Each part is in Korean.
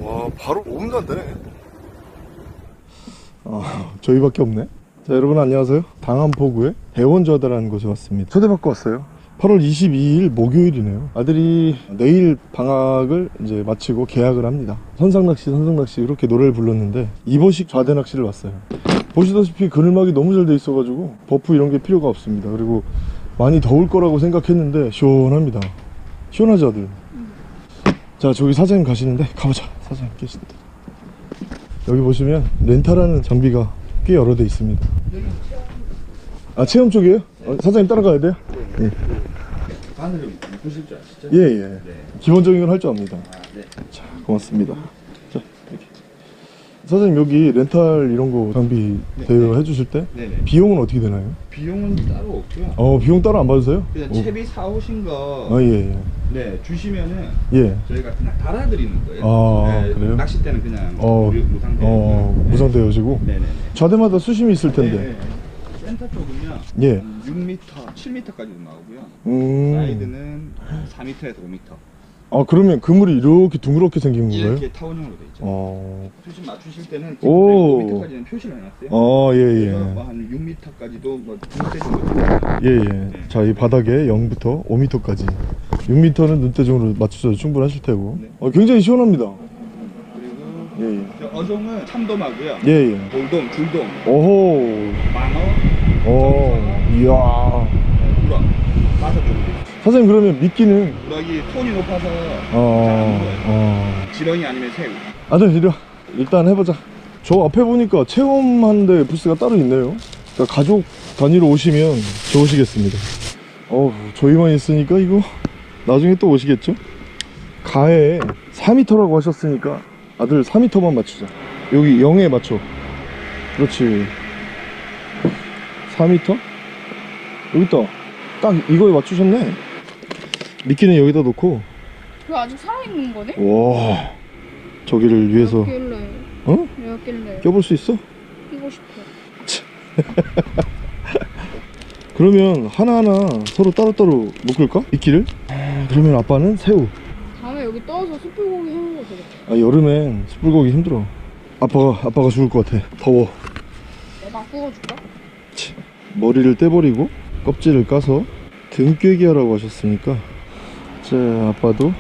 와, 바로 5분도 안 되네. 저희밖에 없네. 자, 여러분 안녕하세요. 당암포구의 대원저다라는 곳에 왔습니다. 초대받고 왔어요. 8월 22일 목요일이네요. 아들이 내일 방학을 이제 마치고 개학을 합니다. 선상낚시 이렇게 노래를 불렀는데 입어식 좌대낚시를 왔어요. 보시다시피 그늘막이 너무 잘 돼 있어가지고 버프 이런 게 필요가 없습니다. 그리고 많이 더울 거라고 생각했는데 시원합니다. 시원하죠, 아들? 자, 저기 사장님 가시는데 가보자. 사장님 계신데. 여기 보시면 렌탈하는 장비가 꽤 여러 대 있습니다. 아, 체험 쪽이에요? 사장님 따라가야 돼요? 네. 바늘을 보실 줄 아시죠? 예. 네. 기본적인 걸 할 줄 압니다. 네. 자, 고맙습니다. 자, 이렇게. 사장님 여기 렌탈 이런 거 장비 대여 해주실 때 네네. 비용은 어떻게 되나요? 비용은 따로 없고요. 비용 따로 안 받으세요? 그냥 채비 사오신 거 예. 네, 주시면은 예. 저희가 그냥 달아드리는 거예요. 네, 그래요? 낚시 때는 그냥 무상대여. 무상대여지고. 네네. 좌대마다 수심이 있을 텐데. 네. 센터 쪽은요. 예. 6m, 7m까지도 나오고요. 사이드는 4m에서 5m. 그러면 그물이 이렇게 둥그렇게 생긴 건가요? 이렇게 타원형으로 돼 있죠. 수심 맞추실 때는 지금 5m까지는 표시를 해놨어요. 예. 그래서 한 6m까지도 뭐 눈대중으로. 예. 네. 자, 이 바닥에 0부터 5m까지. 6m는 눈대중으로 맞추셔도 충분하실 테고. 네. 굉장히 시원합니다. 그리고 예. 저 어종은 참돔하고요. 예. 돌돔, 줄돔, 오호. 망어, 이야. 우럭 5종류. 사장님 그러면 미끼는? 우럭이 톤이 높아서 지렁이 아니면 새우. 아들 이리 와. 일단 해보자. 저 앞에 보니까 체험하는데 부스가 따로 있네요. 그러니까 가족 단위로 오시면 좋으시겠습니다. 저희만 있으니까 이거 나중에 또 오시겠죠? 가에 4m라고 하셨으니까 아들 4m만 맞추자. 여기 0에 맞춰. 그렇지. 4m? 여기 있다. 딱 이거에 맞추셨네. 미끼는 여기다 놓고. 그 아직 살아있는 거네? 와, 저기를 위해서. 왜 없길래? 껴볼 수 있어? 끼고 싶어. 그러면 하나하나 서로 따로따로 묶을까? 미끼를? 그러면 아빠는 새우. 다음에 여기 떠서 숯불고기 해먹어도 되겠다. 여름엔 숯불고기 힘들어. 아빠가 죽을 것 같아. 더워. 내가 구워줄까? 머리를 떼버리고 껍질을 까서 등꿰기 하라고 하셨으니까, 자, 아빠도.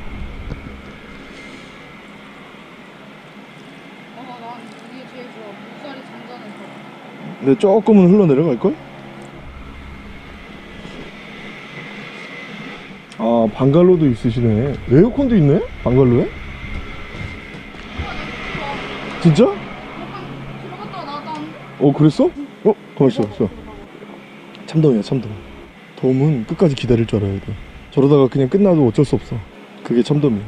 난 이게 제일 좋아. 목살이 잔잔해서. 근데 조금은 흘러내려갈걸? 방갈로도 있으시네. 에어컨도 있네? 방갈로에? 진짜? 들어갔다가 나왔다는데? 그랬어? 가만있어. 참돔이야, 참돔. 돔은 끝까지 기다릴 줄 알아야 돼. 저러다가 그냥 끝나도 어쩔 수 없어. 그게 참돔이야.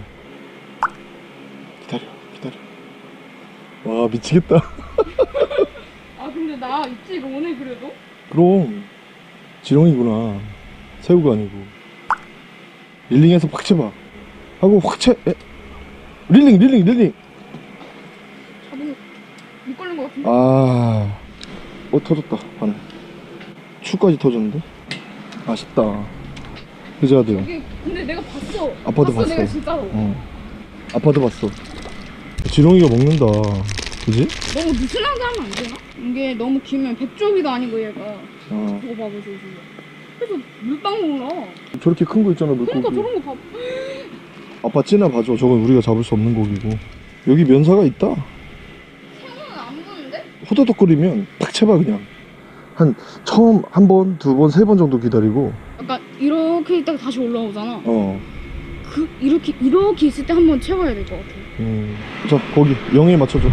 기다려. 와, 미치겠다. 근데 나 입질 오네 그래도? 그럼 지렁이구나. 새우가 아니고. 릴링해서 확 채봐. 하고 확 채. 릴링. 잡으면 못 걸린 것 같은데? 터졌다. 바늘. 추까지 터졌는데? 아쉽다. 그지, 아들? 근데 내가 봤어. 아빠도 봤어. 내가 진짜로. 아빠도 봤어. 지렁이가 먹는다. 그지? 너무 느슨하게 하면 안 되나? 이게 너무 길면 백조기도 아니고 얘가. 저거 봐봐, 저거. 그래서 물방울 나. 저렇게 큰 거 있잖아, 물고기. 그러니까 저런 거 봐. 아빠 찌나 봐줘. 저건 우리가 잡을 수 없는 고기고. 여기 면사가 있다. 새우는 안 보는데? 호더덕거리면 팍 채봐 그냥. 처음 한 번, 두 번, 세 번 정도 기다리고. 약간 이렇게 있다가 다시 올라오잖아. 이렇게 있을 때 한 번 채워야 될 것 같아. 자, 거기 0에 맞춰줘.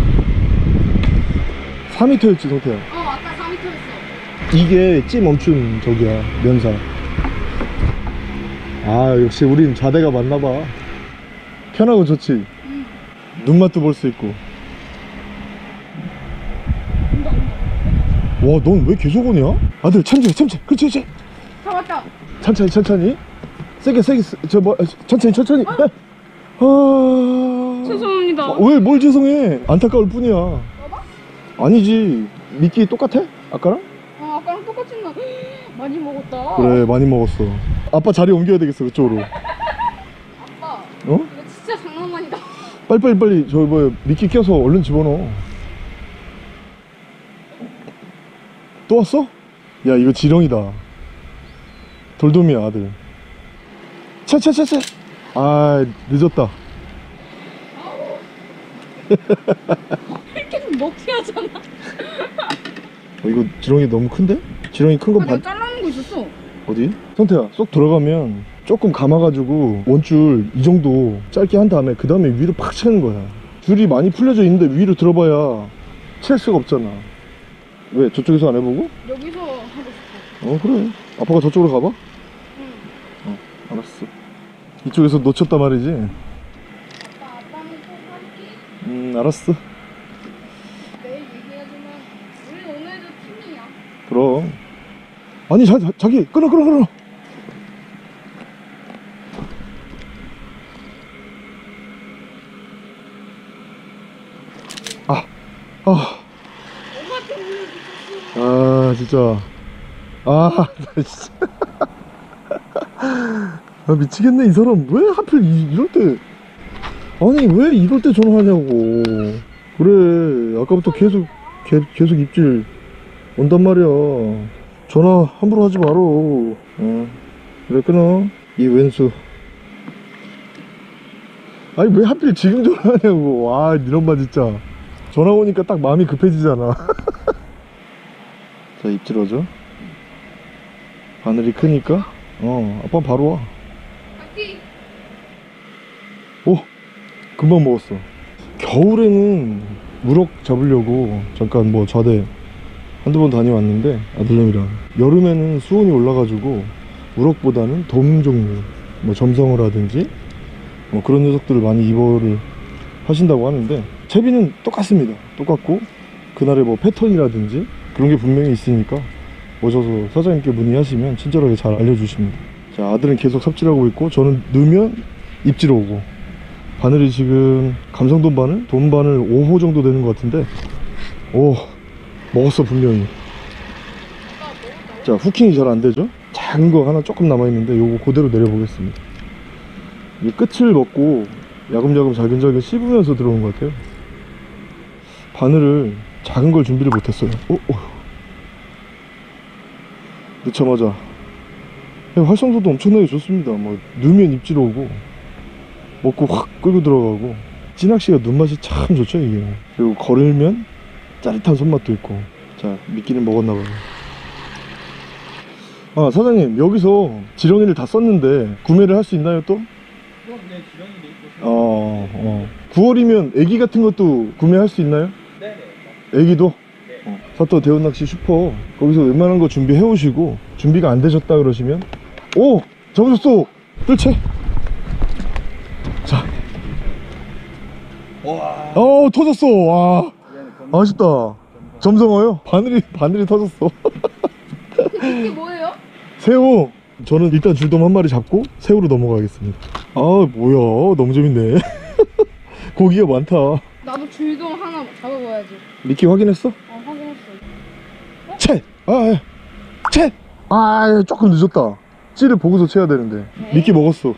4m였지, 성태야. 아까 4m였어. 이게 찌 멈춘 저기야, 면사. 역시 우린 좌대가 맞나봐. 편하고 좋지. 눈맛도 볼 수 있고. 와, 넌 왜 계속 오냐? 아들, 참지. 그렇지. 잡았다. 천천히. 세게, 천천히. 죄송합니다. 왜, 뭘 죄송해? 안타까울 뿐이야. 봐봐? 아니지. 미끼 똑같아? 아까랑? 아까랑 똑같이 나. 많이 먹었다. 그래, 많이 먹었어. 아빠 자리 옮겨야 되겠어, 그쪽으로. 아빠. 어? 이거 진짜 장난만이다. 빨리 저 뭐 미끼 껴서 얼른 집어넣어. 또 왔어? 야 이거 지렁이다. 돌돔이야 아들. 채 아 늦었다. 이렇게 좀 먹게 하잖아. 이거 지렁이 너무 큰데? 지렁이 큰 건 내가 잘라놓은 거 있었어. 어디? 성태야 쏙 들어가면 조금 감아가지고 원줄 이 정도 짧게 한 다음에 그 다음에 위로 팍 채는 거야. 줄이 많이 풀려져 있는데 위로 들어봐야 칠 수가 없잖아. 왜 저쪽에서 안 해보고? 여기서 하고 싶어. 그래. 아빠가 저쪽으로 가봐. 응. 알았어. 이쪽에서 놓쳤단 말이지. 아빠는 꼭 할게. 알았어. 내일 얘기하지만 우리 오늘도 팀이야. 그럼. 아니 자기 끊어. 엄마한테 올려주셨어. 진짜. 나 진짜. 미치겠네 이 사람. 왜 하필 이럴 때. 아니 왜 이럴 때 전화하냐고. 그래 아까부터 계속 입질 온단 말이야. 전화 함부로 하지 마로. 그래 끊어. 이 왼수. 아니 왜 하필 지금 전화하냐고. 니 엄마 진짜. 전화 오니까 딱 마음이 급해지잖아. 자 입질 오죠. 바늘이 크니까 아빠 바로 와. 파이팅. 오 금방 먹었어. 겨울에는 우럭 잡으려고 잠깐 뭐 좌대 한두 번 다녀왔는데 아들내미랑. 여름에는 수온이 올라가지고 우럭보다는 돔 종류 뭐 점성어라든지 뭐 그런 녀석들을 많이 입어를 하신다고 하는데 채비는 똑같습니다. 똑같고 그날의 뭐 패턴이라든지 그런 게 분명히 있으니까 오셔서 사장님께 문의하시면 친절하게 잘 알려주십니다. 자 아들은 계속 삽질하고 있고 저는 넣으면 입질 오고. 바늘이 지금 감성돔 바늘? 돔 바늘 5호 정도 되는 것 같은데 오 먹었어 분명히. 자 후킹이 잘 안되죠. 작은 거 하나 조금 남아있는데 요거 그대로 내려보겠습니다. 이 끝을 먹고 야금야금 잘근잘근 씹으면서 들어오는 것 같아요. 바늘을 작은 걸 준비를 못했어요. 넣자마자 활성도도 엄청나게 좋습니다. 뭐 넣으면 입질 오고 먹고 확 끌고 들어가고. 찌낚시가 눈맛이 참 좋죠 이게. 그리고 걸으면 짜릿한 손맛도 있고. 자 미끼를 먹었나봐요. 사장님 여기서 지렁이를 다 썼는데 구매를 할 수 있나요 또? 그럼 네, 지렁이도 있고. 9월이면 애기 같은 것도 구매할 수 있나요? 네네. 애기도? 네. 사또 대원낚시 슈퍼 거기서 웬만한 거 준비해 오시고 준비가 안 되셨다 그러시면 잡으셨어. 뜰채. 자 와. 터졌어. 와 아쉽다. 점성어요? 바늘이 터졌어. 이게 뭐예요? 새우. 저는 일단 줄돔 한 마리 잡고 새우로 넘어가겠습니다. 뭐야 너무 재밌네. 고기가 많다. 나도 줄돔 하나 잡아봐야지. 미끼 확인했어? 확인했어. 채! 채! 조금 늦었다. 찌를 보고서 채야 되는데. 네? 미끼 먹었어.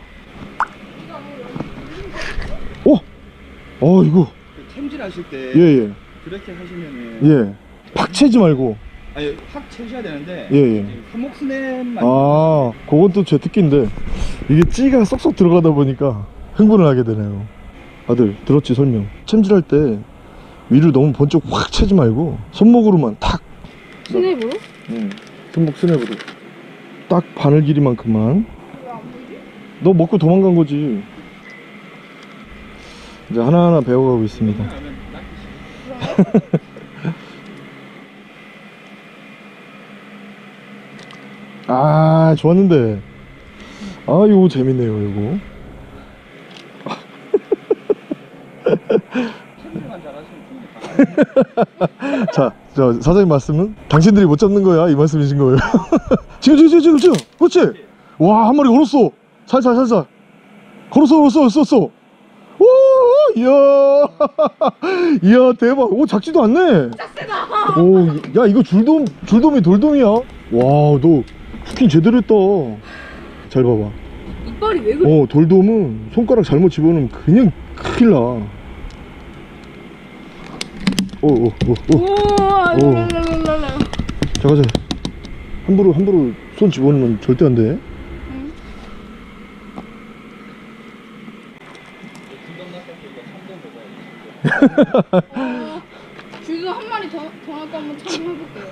이거. 그 챔질 하실 때 예. 그렇게 하시면은 팍 채지 말고. 아니 확 채셔야 되는데 예. 손목 스냅만. 그건 또 제 특기인데 이게 찌가 쏙쏙 들어가다 보니까 흥분을 하게 되네요. 아들 들었지 설명. 챔질할 때 위를 너무 번쩍 확 채지 말고 손목으로만 탁. 스냅으로? 손목 스냅으로 딱 바늘 길이만큼만. 왜 안 보이지? 너 먹고 도망간 거지. 이제 하나하나 배워가고 있습니다. 좋았는데. 이거 재밌네요 이거. 챔질만 잘하시면 자, 저 사장님 말씀은 당신들이 못 잡는 거야 이 말씀이신 거예요. 지금 그렇지. 와 한 마리 걸었어. 살살 걸었어. 오 이야 대박. 작지도 않네. 짝세다. 야 이거 줄돔이 돌돔이야. 와 너 후킹 제대로 했다. 잘 봐봐. 이빨이 왜 그래? 돌돔은 손가락 잘못 집어넣으면 그냥 큰일 나. 오오오오. 우와, 오. 랄랄랄랄라. 자 가자. 함부로 손 집어넣으면 절대 안 돼. 응. 줄도 한 마리 더 할까 한번 참고해볼게요.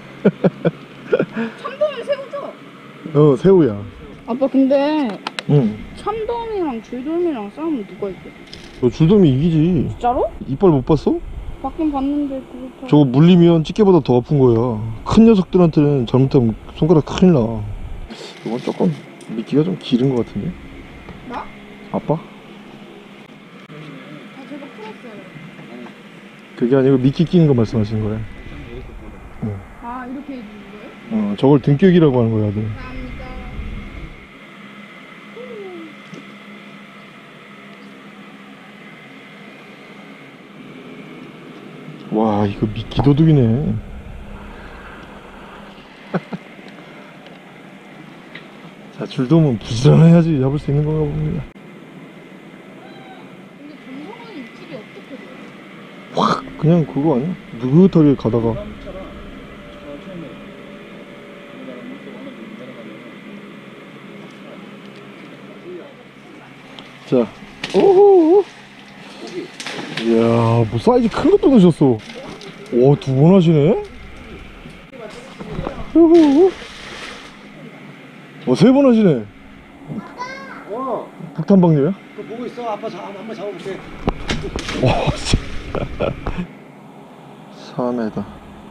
참돔은 새우죠? 새우야. 아빠 근데 응. 참돔이랑 줄돔이랑 싸우면 누가 이겨? 너 줄돔이 이기지. 진짜로? 이빨 못 봤어? 봤긴 봤는데 그렇다. 저거 물리면 찌개보다 더 아픈 거야. 큰 녀석들한테는 잘못하면 손가락 큰일 나. 이건 조금 미끼가 좀 기른 것 같은데? 나? 아빠? 아 제가 풀었어요. 그게 아니고 미끼 끼는 거 말씀하시는 거예요. 아 이렇게 해주는 거예요? 저걸 등격이라고 하는 거야, 아들. 감사합니다. 와, 이거 미끼 도둑이네. 자, 줄돔은 부지런해야지 잡을 수 있는 건가 봅니다. 근데 점성은 입질이 어떻게 돼요? 확! 그냥 그거 아니야? 느긋하게 가다가. 처음처럼 처음에 자, 오호! 이야, 뭐 사이즈 큰 것도 넣으셨어. 오, 2번 하시네? 오호! 3번 하시네. 북탄방님이야? 그거 보고 있어. 아빠 한번 잡아볼게. 와, 진짜. 4m.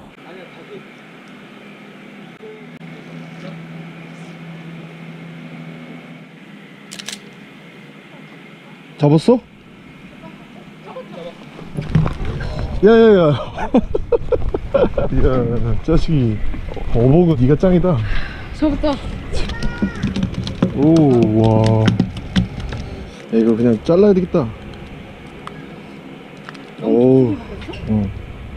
잡았어? 야야야. 야, 자식이. 어버그 니가 짱이다. 저부터. 오, 와. 야, 이거 그냥 잘라야 되겠다. 오. 응.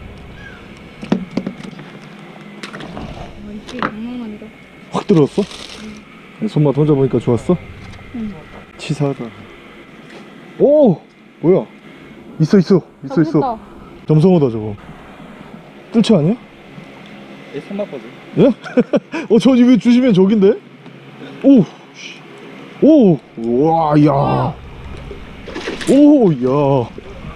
이게 장난 아니다. 확 들어왔어? 손맛 혼자 보니까 좋았어? 응. 치사하다. 오! 뭐야? 있어. 잡혔다. 점성어다 저거. 뜰채 아니야? 얘 삼박거든. 예? 저 이거 주시면 저긴데? 오! 씨. 오! 와, 야. 오, 야.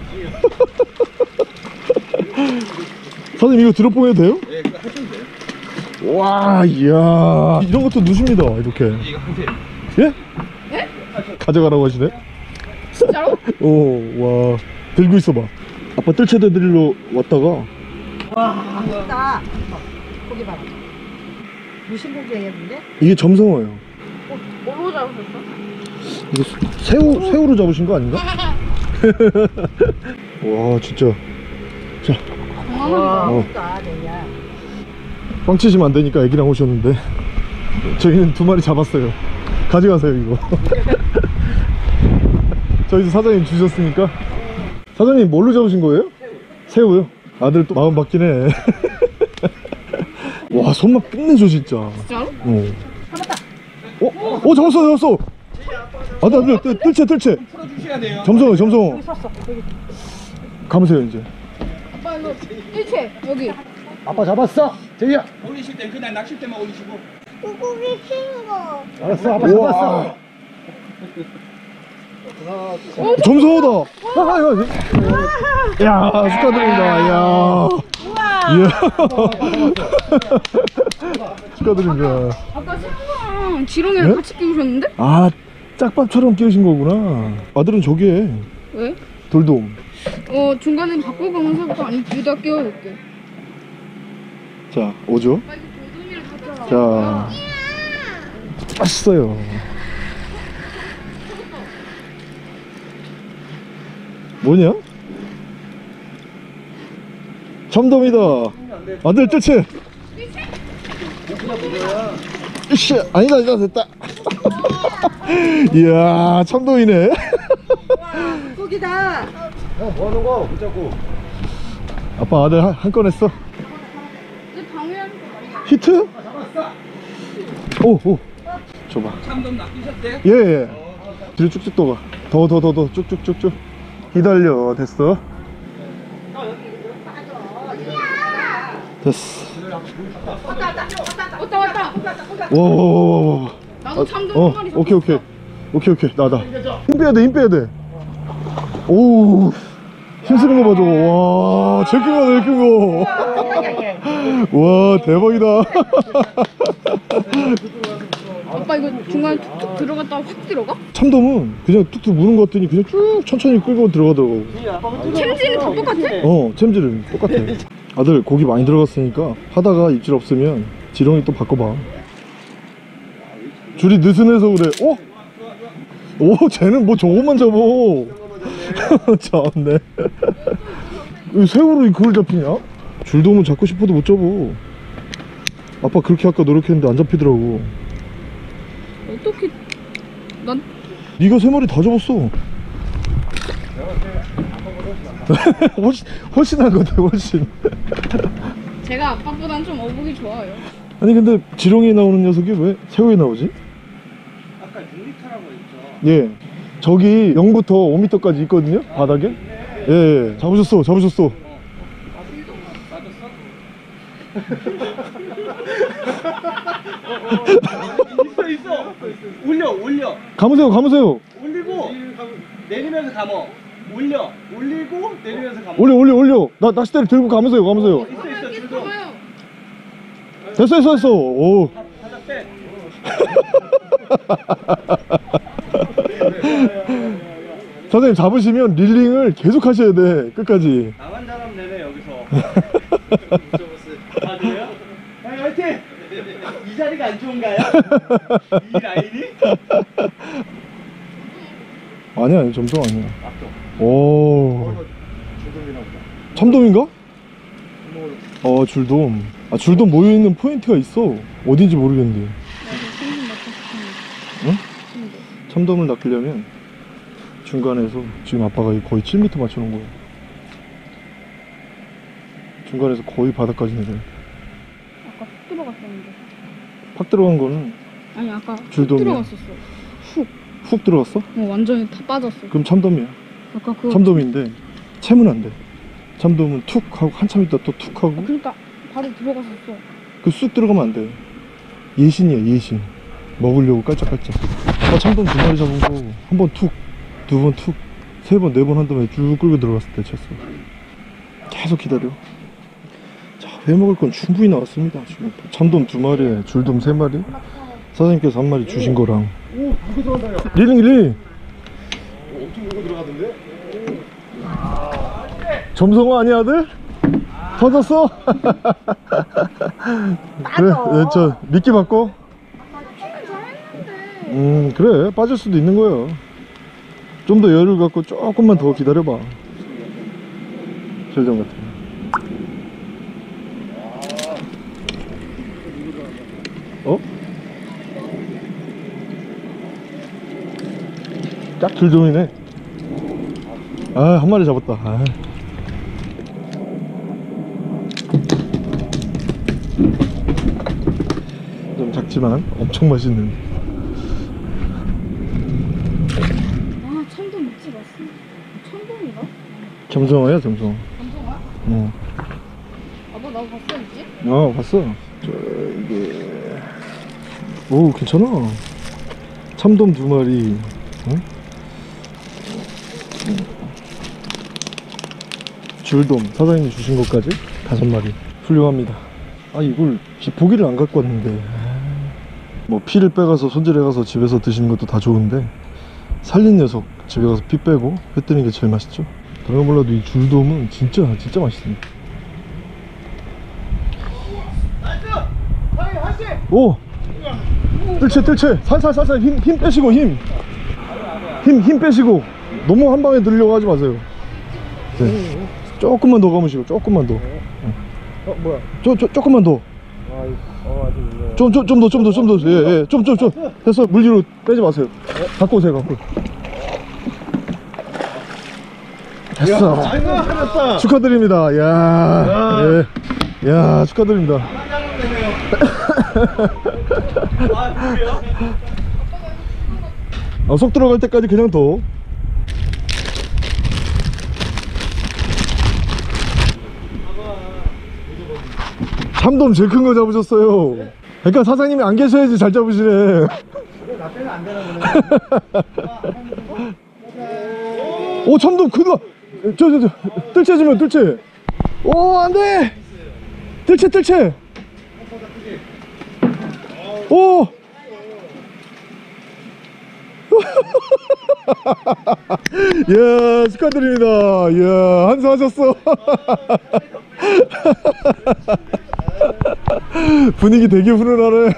사장님 이거 드롭봉 해도 돼요? 예, 그거 하셔도 돼요. 와, 이야. 이런 것도 넣으십니다, 이렇게. 이거 한테 예? 가져가라고 하시네? 진짜로? 오, 와. 들고 있어봐. 아빠 뜰채대 드릴러 왔다가. 와, 크다. 거기 봐라. 무슨 고기였는데? 이게 점성어예요. 뭘로 잡으셨어? 이거 새우로 잡으신 거 아닌가? 와, 진짜. 자, 장난아니다. 어. 크다, 내야. 빵 치시면 안 되니까 애기랑 오셨는데 저희는 2마리 잡았어요. 가져가세요 이거. 저희도 사장님 주셨으니까. 사장님 뭘로 잡으신 거예요? 새우요? 아들 또 마음 바뀌네. 와, 손맛 끝내줘 진짜. 진짜로? 잡았어. 아들 뜰채. 풀어주셔야 돼요. 점성어. 감으세요 이제. 아빠 이거 일체 여기. 아빠 잡았어. 제이야. 올리실 땐 그날 낚싯대만 올리시고. 알았어, 아빠 우와. 잡았어. 점성어다. 야, 축하드립니다. 야. 이야. 축하드립니다. 아까 친구랑 지렁이를 네? 같이 끼우셨는데? 아, 짝밥처럼 끼우신 거구나. 아들은 저기 해. 왜? 돌돔. 중간에 바꿔가면서부터 아니 둘 다 끼워볼게. 자, 오죠. 빨리 돌돔이를 가져와. 자, 맛있어요. 뭐냐? 참돔이다. 아들 뜰채. 이씨, 아니다 됐다. 이야, 참돔이네. 고기다. 뭐 하는 거? 붙잡고. 아빠 아들 한 건 했어. 근데 방해하는 거 아니야? 히트? 오. 줘봐. 참돔 낚이셨대? 예. 뒤로 쭉쭉 떠가. 더 쭉쭉쭉쭉. 기다려. 됐어. 됐어. 왔다. 와와와와. 나도 참돔 한 마리 오케이 나다. 힘 빼야 돼. 오, 힘쓰는 거 봐, 저거. 와, 제일 큰 거다, 제일 큰 거. 와, 대박이다. 아빠 이거 중간에 툭툭 들어갔다가 확 들어가? 참돔은 그냥 툭툭 무는 것 같더니 그냥 쭉 천천히 끌고 들어가더라고. 챔질은 다 똑같아? 챔질은 똑같아. 아들, 고기 많이 들어갔으니까 하다가 입질 없으면 지렁이 또 바꿔봐. 줄이 느슨해서 그래. 오, 쟤는 뭐 저것만 잡어. 참네. 왜 새우로 그걸 잡히냐? 줄돔은 잡고 싶어도 못 잡어. 아빠 그렇게 아까 노력했는데 안 잡히더라고. 어떻게 난 네가 3마리 다 잡았어. 훨씬 한 건데, 훨씬. 제가 아빠보단 좀 어복이 좋아요. 아니 근데 지렁이에 나오는 녀석이 왜 새우에 나오지? 아까 6m라고 했죠. 예, 저기 0부터 5m까지 있거든요, 바닥에. 예, 잡으셨어. 있어. 올려. 감으세요. 올리고 내리면서 감어. 올리고 내리면서 감어. 올려. 나 낚싯대를 들고 감으세요. 있어 줄도. 봐요. 됐어. 오. 살짝 빼. 선생님 잡으시면 릴링을 계속 하셔야 돼, 끝까지. 나만 잘하면 되네 여기서. 아 그래요? 형 화이팅! 이 자리가 안 좋은가요? 이 라인이? 아니야, 점점 아니야. 오. 참돔인가? 줄돔. 줄돔 모여있는 포인트가 있어. 어딘지 모르겠는데. 응? 참돔을 낚으려면 중간에서, 지금 아빠가 거의 7m 맞춰놓은 거야. 중간에서 거의 바닥까지 내려. 아까 훅 들어갔었는데. 팍 들어간 거는 아니 아까 훅 줄돔이야. 들어갔었어. 훅 들어갔어? 완전히 다 빠졌어. 그럼 참돔이야. 아까 그거 참돔인데 채면 안 돼. 참돔은 툭 하고 한참 있다 또 툭 하고 그러니까 바로 들어갔었어. 그 쑥 들어가면 안 돼. 예신이야, 예신. 먹으려고 깔짝깔짝. 아까 참돔 2마리 잡은 거 한 번 툭, 2번 툭, 3번, 4번 한 다음에 쭉 끌고 들어갔을 때 쳤어. 계속 기다려. 자, 회 먹을 건 충분히 나왔습니다. 지금 참돔 2마리에 줄돔 3마리, 사장님께서 1마리 주신 거랑. 오, 이거 들어간다. 릴링. 엄청 물고 들어가던데? 점성어 아니야, 아들? 터졌어? 그래, 저 미끼 바꿔. 그래, 빠질 수도 있는 거야. 좀 더 여유를 갖고 조금만 더 기다려봐. 절정 같아. 짝 줄돔이네. 한 마리 잡았다. 좀 작지만 엄청 맛있는. 참돔 먹지 마어. 참돔이가? 점성어야, 점성어. 감성아? 아빠 나 봤어 이제? 봤어. 이게 오, 괜찮아. 참돔 2마리. 응? 줄돔 사장님이 주신 것까지 5마리. 훌륭합니다. 이걸 보기를 안 갖고 왔는데. 뭐 피를 빼가서 손질해가서 집에서 드시는 것도 다 좋은데 살린 녀석 집에 가서 피 빼고 회 뜨는 게 제일 맛있죠. 다른 거 몰라도 이 줄돔은 진짜 맛있습니다. 오! 뜰채 살살 힘 빼시고 힘 빼시고 너무 한 방에 들려고 하지 마세요. 네. 조금만 더 감으시고, 조금만 더. 뭐야? 조금만 더. 좀 더. 예. 좀. 됐어. 물 뒤로 빼지 마세요. 갖고 오세요, 됐어. 하셨다. 축하드립니다. 야, 예. 야, 축하드립니다. 그래요? 속 들어갈 때까지 그냥 둬. 참돔 제일 큰 거 잡으셨어요. 그러니까 사장님이 안 계셔야지 잘 잡으시네. 나 때는 안 되나 보네. 오 참돔 크다. 저 뜰채 주면 뜰채. 오 안돼. 뜰채. 오. 예, 축하드립니다. 예, 한수하셨어. 분위기 되게 훈훈하네.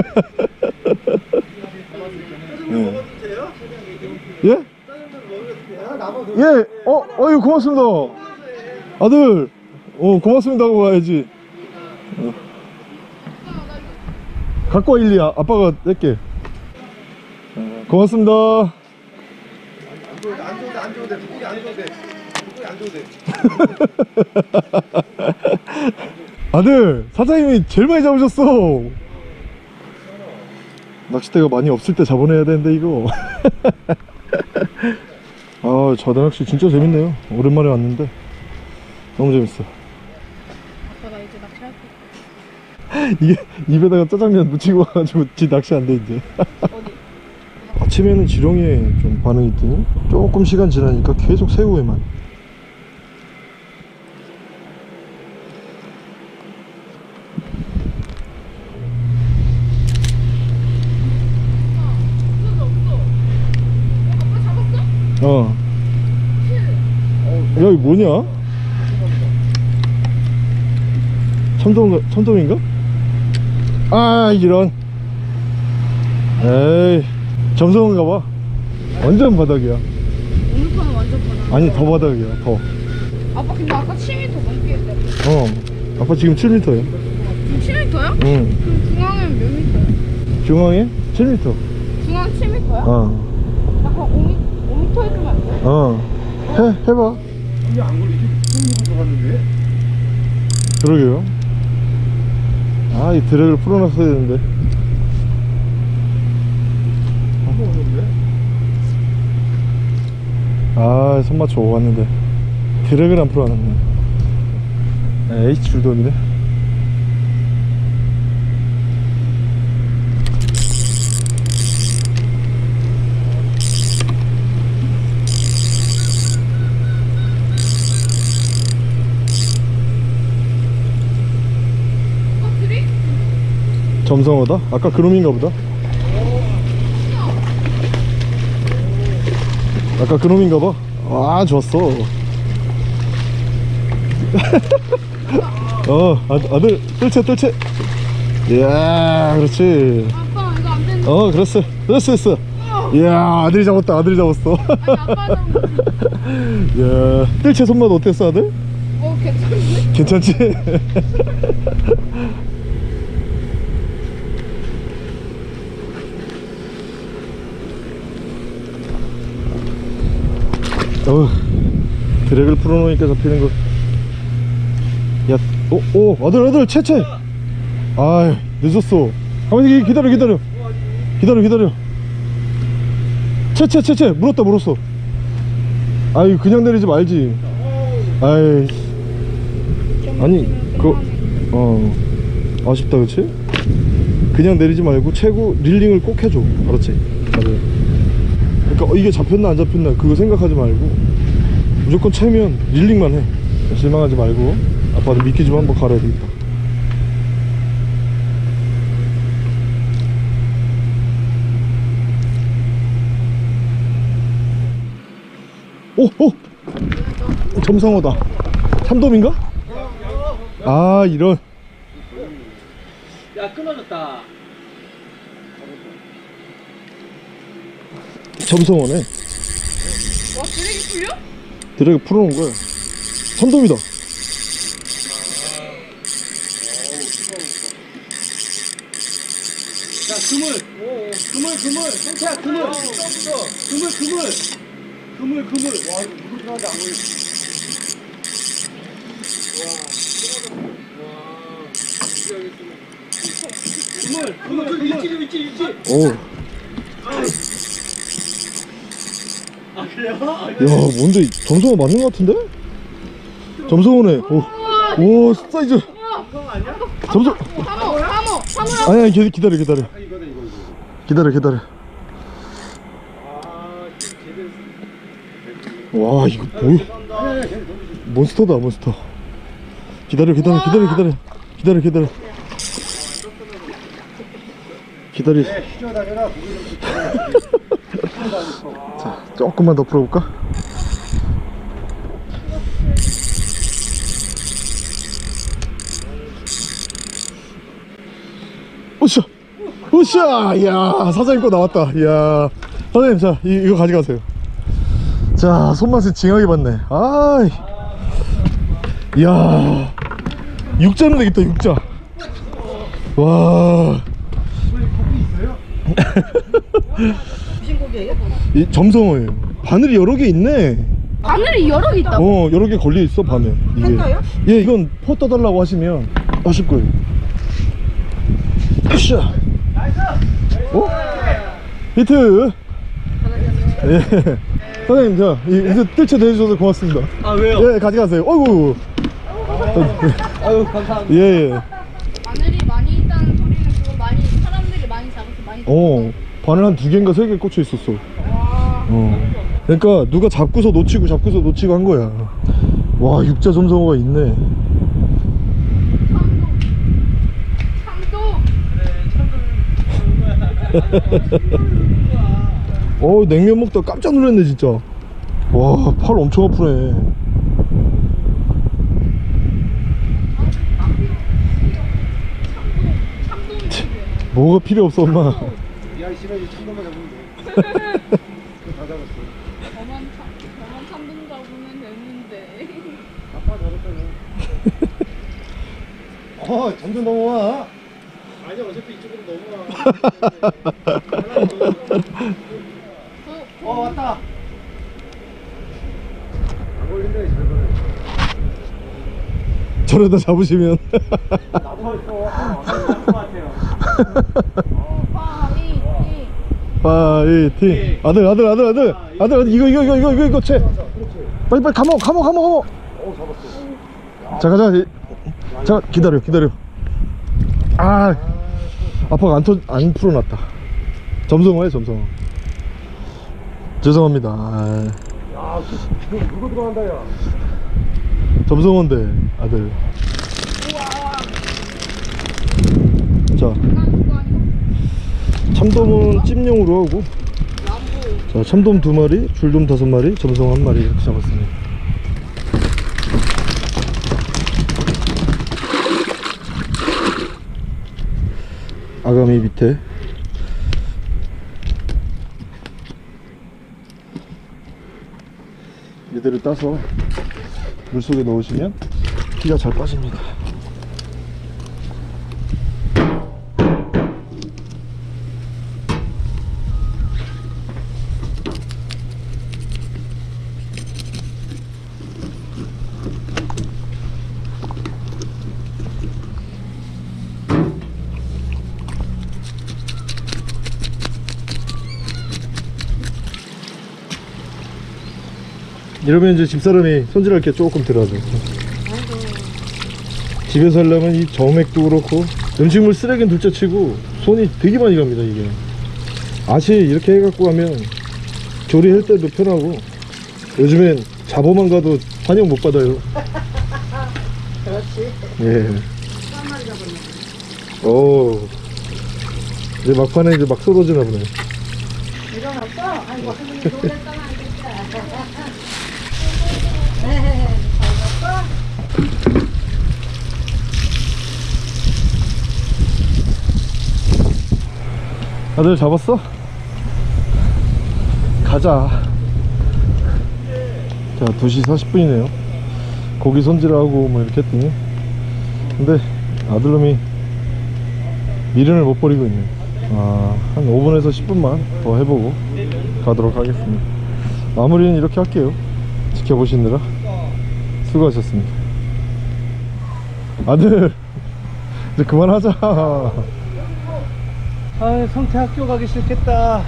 예? 예, 어유 고맙습니다. 아들, 고맙습니다 하고 가야지. 갖고 와, 일리. 아빠가 낼게. 고맙습니다. 안 줘도 돼. 물고기 안 줘도 돼. 아들, 사장님이 제일 많이 잡으셨어. 낚싯대가 많이 없을 때 잡아내야 되는데 이거. 아, 저대 낚시 진짜 재밌네요. 오랜만에 왔는데 너무 재밌어. 아빠 나 이제 낚시할게. 이게 입에다가 짜장면 묻히고 와가지고 지 낚시 안 돼 이제. 어디? 아침에는 지렁이에 좀 반응이 있더니 조금 시간 지나니까 계속 새우에만. 야, 이거 뭐냐? 참돔인가? 아, 이런. 에이, 점성인가 봐. 완전 바닥이야. 오늘 판은 완전 바닥. 아니, 더 바닥이야, 더. 아빠 근데 아까 7m 넘게 했대. 아빠 지금 7m야. 지금 7m야? 응. 그럼 중앙에는 몇 미터야? 중앙에 7m. 중앙 7m야? 약간 5m 해주면 안 돼? 해봐. 이게 안 걸리지? 손으로 들어갔는데? 그러게요. 아, 이 드랙을 풀어놨어야 되는데. 아, 손 맞춰 왔는데 드랙을 안 풀어놨네. 에이, 줄돔이네. 점성어다? 아까 그놈인가 보다. 아까 그놈인가 봐. 아, 좋았어. 아들 뜰채. 이야, 그렇지. 아빠 이거 안 되는데. 됐어. 이야, 아들이 잡았어. 아니 아빠는 이야, 뜰채 손맛 어땠어, 아들? 괜찮은데? 괜찮지? 드랙을 풀어놓으니까 잡히는 거. 야, 아들, 채. 아이, 늦었어. 가만히 기다려. 채. 물었어. 아이, 그냥 내리지 말지. 아이, 아니, 아쉽다, 그치? 그냥 내리지 말고 채고 릴링을 꼭 해줘. 알았지? 맞아요. 그러니까 이게 잡혔나 안 잡혔나 그거 생각하지 말고 무조건 채면 릴링만 해. 실망하지 말고. 아빠도 미끼 좀 한번 갈아야 되겠다. 점성어다. 참돔인가? 아, 이런. 야, 끊어졌다. 점성어네. 와 드랙이 풀려? 드랙 풀어놓은 거야. 참돔이다. 야, 그물. 성태야, 그물. 그물. 와, 이거 누구 들어가는데 안 걸려. 그물. 일지. 오. 아, 그래요? 야, 뭔데 점성어 맞는 것 같은데? 점성어네. 오, 사이즈. 형 아니야? 점수. 사모라고. 아니 기다려. 이거다 이거. 기다려. 와 이거 뭐야? 몬스터다 몬스터. 기다려. 기다려. 휘저어다녀라. 자 조금만 더 풀어볼까? 으쌰. 이야 사장님 거 나왔다. 이야 사장님 자 이거 가져가세요. 자 손맛은 징하게 봤네. 아이 이야 육자는 되겠다 육자. 와 무슨 고기예요? 이 점성어예요. 바늘이 여러 개 있네. 바늘이 여러 개 있다고? 여러 개 걸려 있어 바늘. 이게. 팬더요? 예 이건 퍼 떠달라고 하시면 하실 거예요. 으쌰. 어? 히트. 예. 사장님 자 이거 뜰채 대주셔서 고맙습니다. 아 왜요? 예 가져가세요. 어이구. 아유 감사합니다. 예. 바늘이 많이 있다는 소리는 그거 많이 사람들이 많이 잡아서 많이. 바늘 한 2개인가 3개 꽂혀 있었어. 와. 그러니까 누가 잡고서 놓치고 한 거야. 와 육자 점성어가 있네. 냉면 먹다 깜짝 놀랐네 진짜. 와 팔 엄청 아프네. 뭐가 필요 없어 엄마. 야 씨발 이 참돔만 잡으면 돼. 그거 다 잡았어. 저만 참돔 잡으면 되는데. 아빠 잡았다며. 점점 넘어와. 아니 어차피 이쪽으로 넘어와. 왔다. 안 걸린다 잘 걸려. 저러다 잡으시면 나도 있어. 안될것 같아요. 파이팅. 아들 이거 채. 빨리 감어. 잡았어. 자 가자. 자 기다려. 아빠가 안 풀어놨다. 점성어야 점성어. 죄송합니다. 야, 물고 들어간다 야. 점성어인데 아들. 자 참돔은 찜용으로 하고, 자 참돔 2마리, 줄돔 5마리, 점성어 1마리 이렇게 잡았습니다. 아가미 밑에 이대로 따서 물속에 넣으시면 피가 잘 빠집니다. 이러면 이제 집사람이 손질할 게 조금 들어가죠. 집에서 하려면 이 점액도 그렇고, 음식물 쓰레기는 둘째 치고 손이 되게 많이 갑니다. 이게 아시 이렇게 해갖고 하면 조리할 때도 편하고, 요즘엔 잡어만 가도 환영 못 받아요. 그렇지. 예. 오, 이제 막판에 이제 막 쏟아지나 보네. 일어났어? 아이고 할머니 놀랬잖아. 아들 잡았어? 가자. 자 2시 40분이네요 고기 손질하고 뭐 이렇게 했더니, 근데 아들놈이 미련을 못 버리고 있네. 한 5분에서 10분만 더 해보고 가도록 하겠습니다. 마무리는 이렇게 할게요. 지켜보시느라 수고하셨습니다. 아들 이제 그만하자. 아 성태 학교 가기 싫겠다.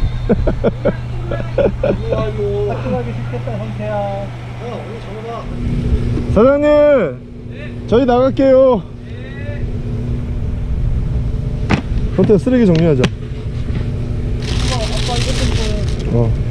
학교 가기 싫겠다 성태야. 사장님, 저희 나갈게요. 현태 쓰레기 정리하자. 아빠 이것 좀 보여. 어.